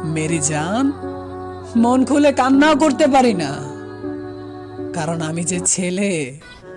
Mary জান, মন খুলে কান্নাও করতে পারি না, কারণ আমি যে ছেলে